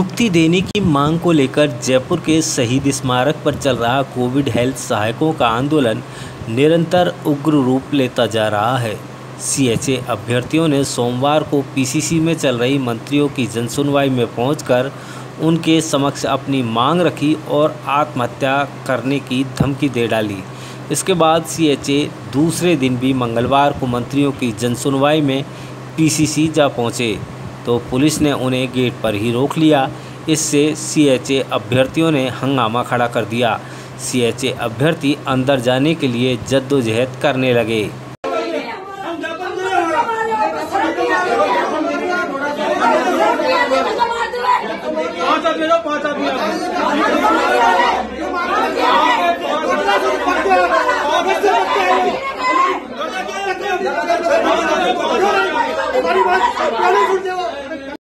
नियुक्ति देने की मांग को लेकर जयपुर के शहीद स्मारक पर चल रहा कोविड हेल्थ सहायकों का आंदोलन निरंतर उग्र रूप लेता जा रहा है। सीएचए अभ्यर्थियों ने सोमवार को पीसीसी में चल रही मंत्रियों की जनसुनवाई में पहुंचकर उनके समक्ष अपनी मांग रखी और आत्महत्या करने की धमकी दे डाली। इसके बाद सीएचए दूसरे दिन भी मंगलवार को मंत्रियों की जनसुनवाई में पीसीसी जा पहुंचे तो पुलिस ने उन्हें गेट पर ही रोक लिया। इससे सीएचए अभ्यर्थियों ने हंगामा खड़ा कर दिया। सीएचए अभ्यर्थी अंदर जाने के लिए जद्दोजहद करने लगे। हमारी बात